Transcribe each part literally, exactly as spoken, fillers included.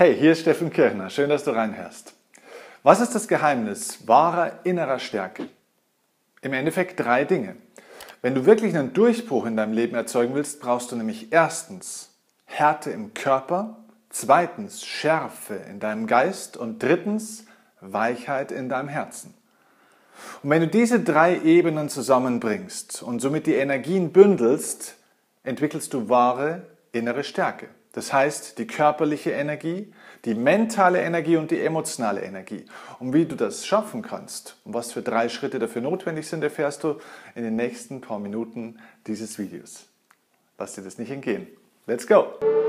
Hey, hier ist Steffen Kirchner. Schön, dass du reinhörst. Was ist das Geheimnis wahrer innerer Stärke? Im Endeffekt drei Dinge. Wenn du wirklich einen Durchbruch in deinem Leben erzeugen willst, brauchst du nämlich erstens Härte im Körper, zweitens Schärfe in deinem Geist und drittens Weichheit in deinem Herzen. Und wenn du diese drei Ebenen zusammenbringst und somit die Energien bündelst, entwickelst du wahre innere Stärke. Das heißt, die körperliche Energie, die mentale Energie und die emotionale Energie. Und wie du das schaffen kannst und was für drei Schritte dafür notwendig sind, erfährst du in den nächsten paar Minuten dieses Videos. Lass dir das nicht entgehen. Let's go!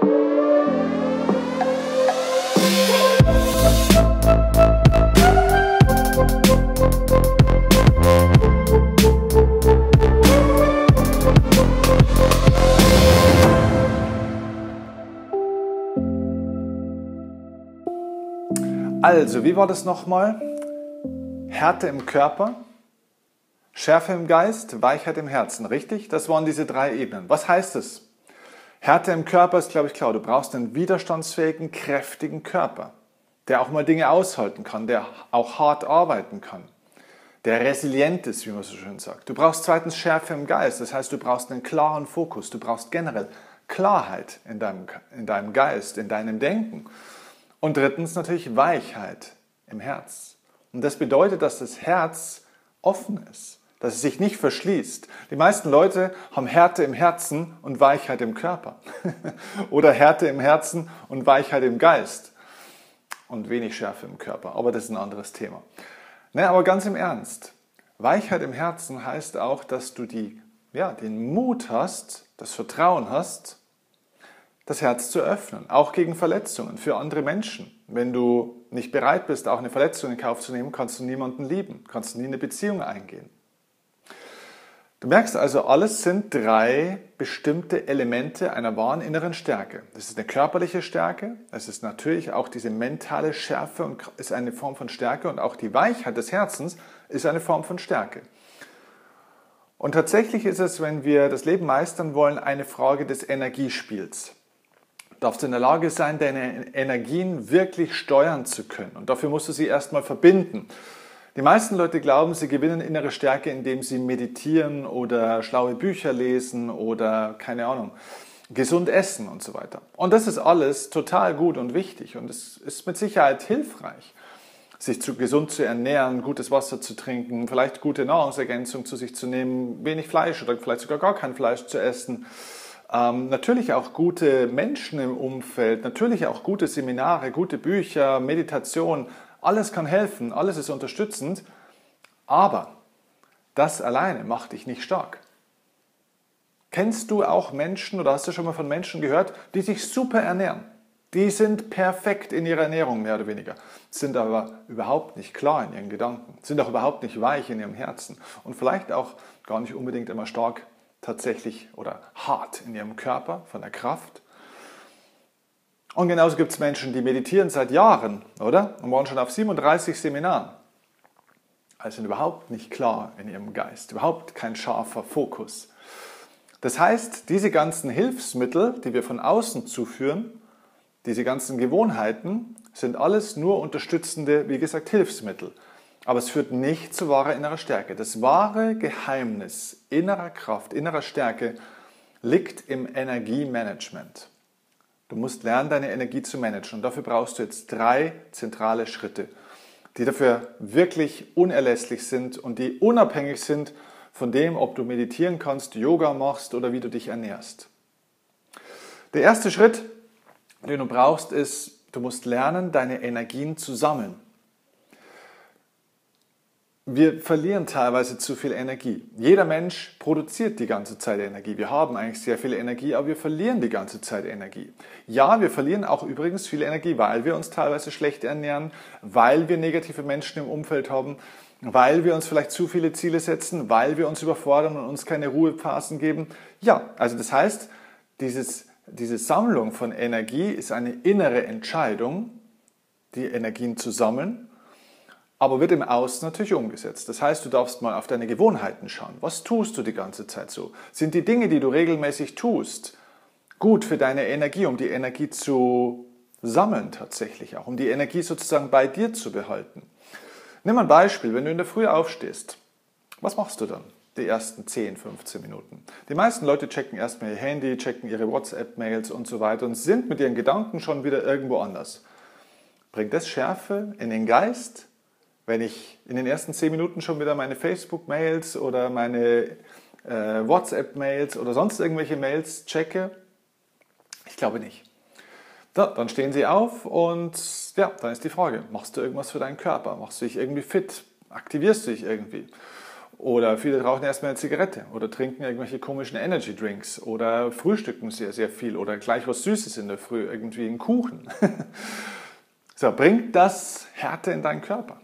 Also, wie war das nochmal? Härte im Körper, Schärfe im Geist, Weichheit im Herzen, richtig? Das waren diese drei Ebenen. Was heißt es? Härte im Körper ist, glaube ich, klar. Du brauchst einen widerstandsfähigen, kräftigen Körper, der auch mal Dinge aushalten kann, der auch hart arbeiten kann, der resilient ist, wie man so schön sagt. Du brauchst zweitens Schärfe im Geist, das heißt, du brauchst einen klaren Fokus, du brauchst generell Klarheit in deinem, in deinem Geist, in deinem Denken. Und drittens natürlich Weichheit im Herz. Und das bedeutet, dass das Herz offen ist, dass es sich nicht verschließt. Die meisten Leute haben Härte im Herzen und Weichheit im Körper. Oder Härte im Herzen und Weichheit im Geist. Und wenig Schärfe im Körper. Aber das ist ein anderes Thema. Ne, aber ganz im Ernst. Weichheit im Herzen heißt auch, dass du die, ja, den Mut hast, das Vertrauen hast, das Herz zu öffnen, auch gegen Verletzungen, für andere Menschen. Wenn du nicht bereit bist, auch eine Verletzung in Kauf zu nehmen, kannst du niemanden lieben, kannst du nie eine Beziehung eingehen. Du merkst also, alles sind drei bestimmte Elemente einer wahren inneren Stärke. Das ist eine körperliche Stärke, es ist natürlich auch diese mentale Schärfe und ist eine Form von Stärke und auch die Weichheit des Herzens ist eine Form von Stärke. Und tatsächlich ist es, wenn wir das Leben meistern wollen, eine Frage des Energiespiels. Du darfst in der Lage sein, deine Energien wirklich steuern zu können. Und dafür musst du sie erstmal verbinden. Die meisten Leute glauben, sie gewinnen innere Stärke, indem sie meditieren oder schlaue Bücher lesen oder, keine Ahnung, gesund essen und so weiter. Und das ist alles total gut und wichtig und es ist mit Sicherheit hilfreich, sich zu, gesund zu ernähren, gutes Wasser zu trinken, vielleicht gute Nahrungsergänzung zu sich zu nehmen, wenig Fleisch oder vielleicht sogar gar kein Fleisch zu essen. Ähm, natürlich auch gute Menschen im Umfeld, natürlich auch gute Seminare, gute Bücher, Meditation, alles kann helfen, alles ist unterstützend, aber das alleine macht dich nicht stark. Kennst du auch Menschen oder hast du schon mal von Menschen gehört, die sich super ernähren? Die sind perfekt in ihrer Ernährung, mehr oder weniger, sind aber überhaupt nicht klar in ihren Gedanken, sind auch überhaupt nicht weich in ihrem Herzen und vielleicht auch gar nicht unbedingt immer stark tatsächlich oder hart in ihrem Körper, von der Kraft. Und genauso gibt es Menschen, die meditieren seit Jahren, oder? Und waren schon auf siebenunddreißig Seminaren. Also sind überhaupt nicht klar in ihrem Geist, überhaupt kein scharfer Fokus. Das heißt, diese ganzen Hilfsmittel, die wir von außen zuführen, diese ganzen Gewohnheiten, sind alles nur unterstützende, wie gesagt, Hilfsmittel. Aber es führt nicht zu wahrer innerer Stärke. Das wahre Geheimnis innerer Kraft, innerer Stärke liegt im Energiemanagement. Du musst lernen, deine Energie zu managen. Und dafür brauchst du jetzt drei zentrale Schritte, die dafür wirklich unerlässlich sind und die unabhängig sind von dem, ob du meditieren kannst, Yoga machst oder wie du dich ernährst. Der erste Schritt, den du brauchst, ist, du musst lernen, deine Energien zu sammeln. Wir verlieren teilweise zu viel Energie. Jeder Mensch produziert die ganze Zeit Energie. Wir haben eigentlich sehr viel Energie, aber wir verlieren die ganze Zeit Energie. Ja, wir verlieren auch übrigens viel Energie, weil wir uns teilweise schlecht ernähren, weil wir negative Menschen im Umfeld haben, weil wir uns vielleicht zu viele Ziele setzen, weil wir uns überfordern und uns keine Ruhephasen geben. Ja, also das heißt, dieses, diese Sammlung von Energie ist eine innere Entscheidung, die Energien zu sammeln. Aber wird im Außen natürlich umgesetzt. Das heißt, du darfst mal auf deine Gewohnheiten schauen. Was tust du die ganze Zeit so? Sind die Dinge, die du regelmäßig tust, gut für deine Energie, um die Energie zu sammeln tatsächlich auch, um die Energie sozusagen bei dir zu behalten. Nimm ein Beispiel, wenn du in der Früh aufstehst, was machst du dann? Die ersten zehn, fünfzehn Minuten. Die meisten Leute checken erstmal ihr Handy, checken ihre WhatsApp-Mails und so weiter und sind mit ihren Gedanken schon wieder irgendwo anders. Bringt das Schärfe in den Geist, wenn ich in den ersten zehn Minuten schon wieder meine Facebook-Mails oder meine äh, WhatsApp-Mails oder sonst irgendwelche Mails checke? Ich glaube nicht. So, dann stehen sie auf und ja, dann ist die Frage, machst du irgendwas für deinen Körper? Machst du dich irgendwie fit? Aktivierst du dich irgendwie? Oder viele rauchen erstmal eine Zigarette oder trinken irgendwelche komischen Energy Drinks oder frühstücken sehr, sehr viel oder gleich was Süßes in der Früh, irgendwie einen Kuchen. So, bringt das Härte in deinen Körper?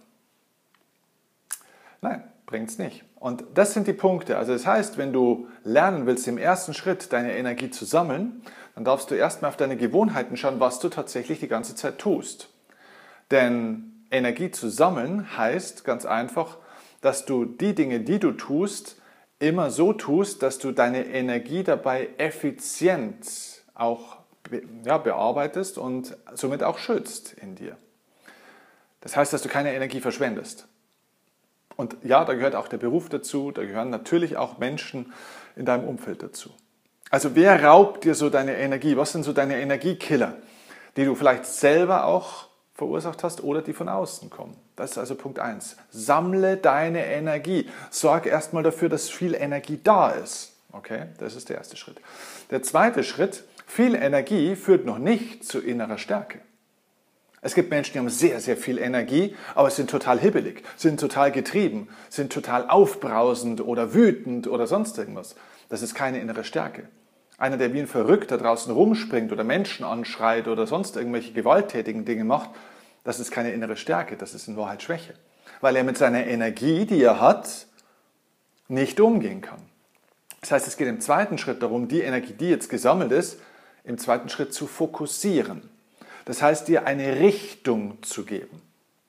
Nein, bringt es nicht. Und das sind die Punkte. Also das heißt, wenn du lernen willst, im ersten Schritt deine Energie zu sammeln, dann darfst du erstmal auf deine Gewohnheiten schauen, was du tatsächlich die ganze Zeit tust. Denn Energie zu sammeln heißt ganz einfach, dass du die Dinge, die du tust, immer so tust, dass du deine Energie dabei effizient auch ja, bearbeitest und somit auch schützt in dir. Das heißt, dass du keine Energie verschwendest. Und ja, da gehört auch der Beruf dazu, da gehören natürlich auch Menschen in deinem Umfeld dazu. Also wer raubt dir so deine Energie? Was sind so deine Energiekiller, die du vielleicht selber auch verursacht hast oder die von außen kommen? Das ist also Punkt eins. Sammle deine Energie. Sorg erstmal dafür, dass viel Energie da ist. Okay, das ist der erste Schritt. Der zweite Schritt, viel Energie führt noch nicht zu innerer Stärke. Es gibt Menschen, die haben sehr, sehr viel Energie, aber sind total hibbelig, sind total getrieben, sind total aufbrausend oder wütend oder sonst irgendwas. Das ist keine innere Stärke. Einer, der wie ein Verrückter draußen rumspringt oder Menschen anschreit oder sonst irgendwelche gewalttätigen Dinge macht, das ist keine innere Stärke, das ist in Wahrheit Schwäche. Weil er mit seiner Energie, die er hat, nicht umgehen kann. Das heißt, es geht im zweiten Schritt darum, die Energie, die jetzt gesammelt ist, im zweiten Schritt zu fokussieren. Das heißt, dir eine Richtung zu geben.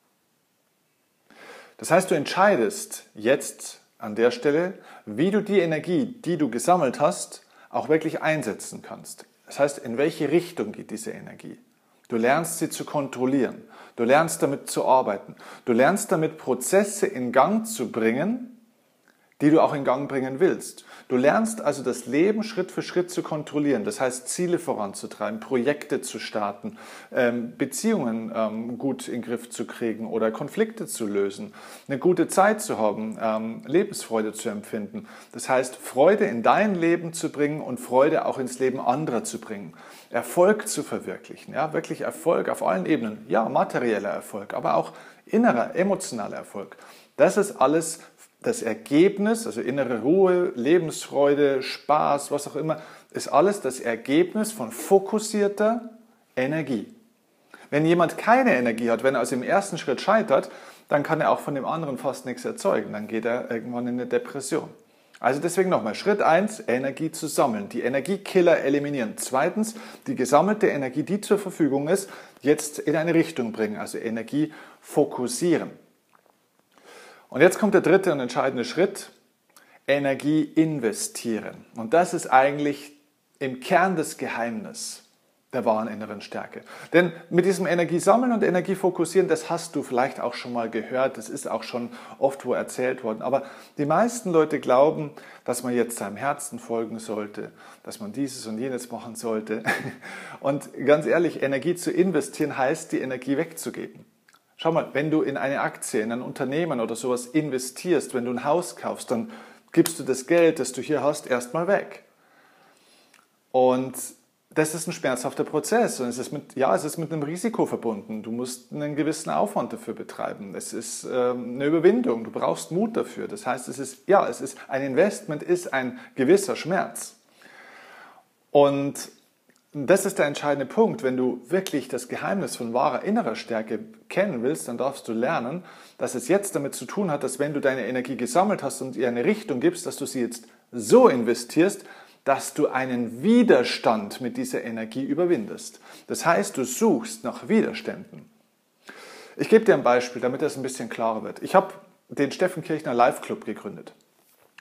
Das heißt, du entscheidest jetzt an der Stelle, wie du die Energie, die du gesammelt hast, auch wirklich einsetzen kannst. Das heißt, in welche Richtung geht diese Energie? Du lernst sie zu kontrollieren. Du lernst damit zu arbeiten. Du lernst damit Prozesse in Gang zu bringen, die du auch in Gang bringen willst. Du lernst also das Leben Schritt für Schritt zu kontrollieren, das heißt Ziele voranzutreiben, Projekte zu starten, Beziehungen gut in den Griff zu kriegen oder Konflikte zu lösen, eine gute Zeit zu haben, Lebensfreude zu empfinden. Das heißt, Freude in dein Leben zu bringen und Freude auch ins Leben anderer zu bringen. Erfolg zu verwirklichen, ja, wirklich Erfolg auf allen Ebenen, ja, materieller Erfolg, aber auch innerer, emotionaler Erfolg. Das ist alles das Ergebnis, also innere Ruhe, Lebensfreude, Spaß, was auch immer, ist alles das Ergebnis von fokussierter Energie. Wenn jemand keine Energie hat, wenn er also im ersten Schritt scheitert, dann kann er auch von dem anderen fast nichts erzeugen. Dann geht er irgendwann in eine Depression. Also deswegen nochmal, Schritt eins, Energie zu sammeln, die Energiekiller eliminieren. Zweitens, die gesammelte Energie, die zur Verfügung ist, jetzt in eine Richtung bringen, also Energie fokussieren. Und jetzt kommt der dritte und entscheidende Schritt, Energie investieren. Und das ist eigentlich im Kern das Geheimnis der wahren inneren Stärke. Denn mit diesem Energiesammeln und Energiefokussieren, das hast du vielleicht auch schon mal gehört, das ist auch schon oft wo erzählt worden. Aber die meisten Leute glauben, dass man jetzt seinem Herzen folgen sollte, dass man dieses und jenes machen sollte. Und ganz ehrlich, Energie zu investieren heißt, die Energie wegzugeben. Schau mal, wenn du in eine Aktie, in ein Unternehmen oder sowas investierst, wenn du ein Haus kaufst, dann gibst du das Geld, das du hier hast, erstmal weg. Und das ist ein schmerzhafter Prozess und es ist mit, ja, es ist mit einem Risiko verbunden. Du musst einen gewissen Aufwand dafür betreiben. Es ist ähm, eine Überwindung, du brauchst Mut dafür. Das heißt, es ist, ja, es ist, ein Investment ist ein gewisser Schmerz. Und das ist der entscheidende Punkt. Wenn du wirklich das Geheimnis von wahrer innerer Stärke kennen willst, dann darfst du lernen, dass es jetzt damit zu tun hat, dass wenn du deine Energie gesammelt hast und ihr eine Richtung gibst, dass du sie jetzt so investierst, dass du einen Widerstand mit dieser Energie überwindest. Das heißt, du suchst nach Widerständen. Ich gebe dir ein Beispiel, damit das ein bisschen klarer wird. Ich habe den Steffen Kirchner Live Club gegründet.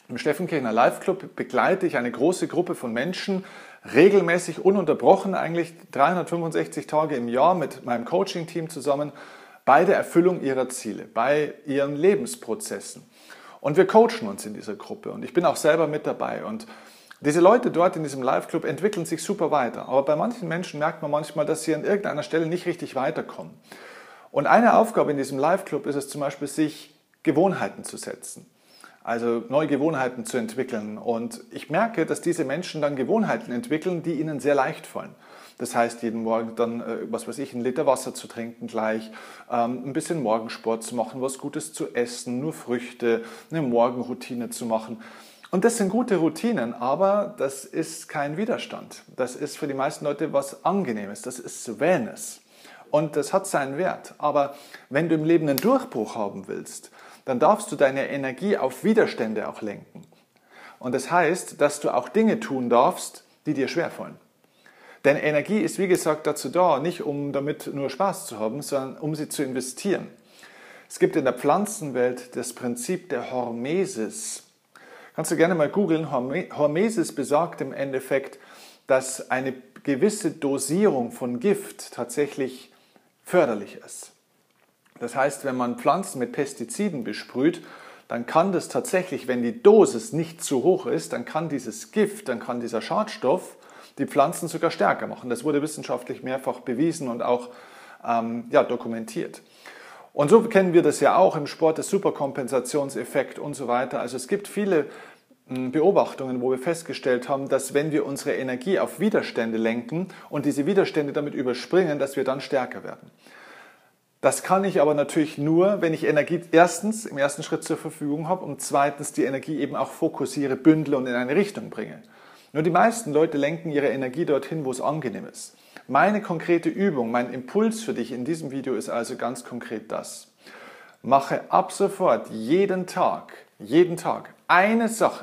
Im Steffen Kirchner Live Club begleite ich eine große Gruppe von Menschen, regelmäßig, ununterbrochen, eigentlich dreihundertfünfundsechzig Tage im Jahr mit meinem Coaching-Team zusammen, bei der Erfüllung ihrer Ziele, bei ihren Lebensprozessen. Und wir coachen uns in dieser Gruppe und ich bin auch selber mit dabei. Und diese Leute dort in diesem Live Club entwickeln sich super weiter. Aber bei manchen Menschen merkt man manchmal, dass sie an irgendeiner Stelle nicht richtig weiterkommen. Und eine Aufgabe in diesem Live Club ist es zum Beispiel, sich Gewohnheiten zu setzen. Also neue Gewohnheiten zu entwickeln. Und ich merke, dass diese Menschen dann Gewohnheiten entwickeln, die ihnen sehr leicht fallen. Das heißt, jeden Morgen dann, was weiß ich, einen Liter Wasser zu trinken gleich, ein bisschen Morgensport zu machen, was Gutes zu essen, nur Früchte, eine Morgenroutine zu machen. Und das sind gute Routinen, aber das ist kein Widerstand. Das ist für die meisten Leute was Angenehmes, das ist Wellness. Und das hat seinen Wert. Aber wenn du im Leben einen Durchbruch haben willst, dann darfst du deine Energie auf Widerstände auch lenken. Und das heißt, dass du auch Dinge tun darfst, die dir schwerfallen. Denn Energie ist, wie gesagt, dazu da, nicht um damit nur Spaß zu haben, sondern um sie zu investieren. Es gibt in der Pflanzenwelt das Prinzip der Hormesis. Kannst du gerne mal googeln. Hormesis besagt im Endeffekt, dass eine gewisse Dosierung von Gift tatsächlich förderlich ist. Das heißt, wenn man Pflanzen mit Pestiziden besprüht, dann kann das tatsächlich, wenn die Dosis nicht zu hoch ist, dann kann dieses Gift, dann kann dieser Schadstoff die Pflanzen sogar stärker machen. Das wurde wissenschaftlich mehrfach bewiesen und auch ähm, ja, dokumentiert. Und so kennen wir das ja auch im Sport, der Superkompensationseffekt und so weiter. Also es gibt viele mh, Beobachtungen, wo wir festgestellt haben, dass wenn wir unsere Energie auf Widerstände lenken und diese Widerstände damit überspringen, dass wir dann stärker werden. Das kann ich aber natürlich nur, wenn ich Energie erstens im ersten Schritt zur Verfügung habe und zweitens die Energie eben auch fokussiere, bündle und in eine Richtung bringe. Nur die meisten Leute lenken ihre Energie dorthin, wo es angenehm ist. Meine konkrete Übung, mein Impuls für dich in diesem Video ist also ganz konkret das. Mache ab sofort jeden Tag, jeden Tag eine Sache,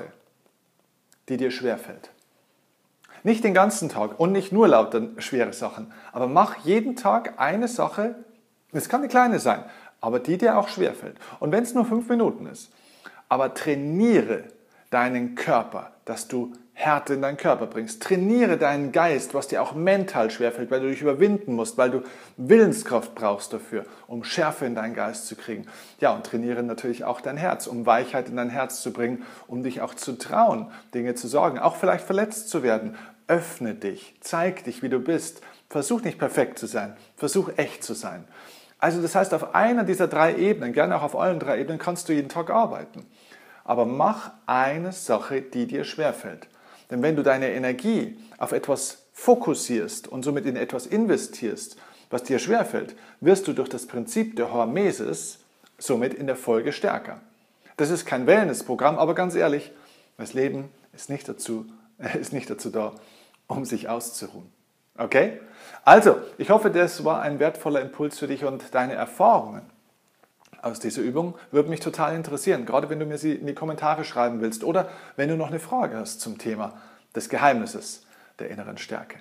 die dir schwerfällt. Nicht den ganzen Tag und nicht nur lauter schwere Sachen, aber mach jeden Tag eine Sache, es kann eine kleine sein, aber die dir auch schwerfällt. Und wenn es nur fünf Minuten ist, aber trainiere deinen Körper, dass du Härte in deinen Körper bringst. Trainiere deinen Geist, was dir auch mental schwerfällt, weil du dich überwinden musst, weil du Willenskraft brauchst dafür, um Schärfe in deinen Geist zu kriegen. Ja, und trainiere natürlich auch dein Herz, um Weichheit in dein Herz zu bringen, um dich auch zu trauen, Dinge zu sagen, auch vielleicht verletzt zu werden. Öffne dich, zeig dich, wie du bist. Versuch nicht perfekt zu sein, versuch echt zu sein. Also das heißt, auf einer dieser drei Ebenen, gerne auch auf allen drei Ebenen, kannst du jeden Tag arbeiten. Aber mach eine Sache, die dir schwerfällt. Denn wenn du deine Energie auf etwas fokussierst und somit in etwas investierst, was dir schwerfällt, wirst du durch das Prinzip der Hormesis somit in der Folge stärker. Das ist kein Wellnessprogramm, aber ganz ehrlich, das Leben ist nicht dazu, ist nicht dazu da, um sich auszuruhen. Okay? Also, ich hoffe, das war ein wertvoller Impuls für dich und deine Erfahrungen aus dieser Übung würde mich total interessieren, gerade wenn du mir sie in die Kommentare schreiben willst oder wenn du noch eine Frage hast zum Thema des Geheimnisses der inneren Stärke.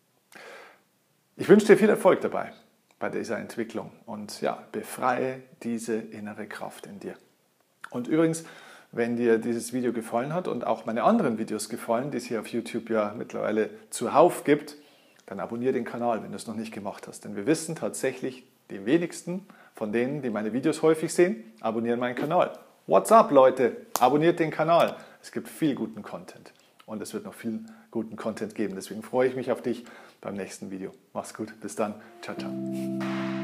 Ich wünsche dir viel Erfolg dabei, bei dieser Entwicklung und ja, befreie diese innere Kraft in dir. Und übrigens, wenn dir dieses Video gefallen hat und auch meine anderen Videos gefallen, die es hier auf YouTube ja mittlerweile zuhauf gibt, dann abonniere den Kanal, wenn du es noch nicht gemacht hast. Denn wir wissen tatsächlich, die wenigsten von denen, die meine Videos häufig sehen, abonnieren meinen Kanal. What's up, Leute? Abonniert den Kanal. Es gibt viel guten Content. Und es wird noch viel guten Content geben. Deswegen freue ich mich auf dich beim nächsten Video. Mach's gut. Bis dann. Ciao, ciao.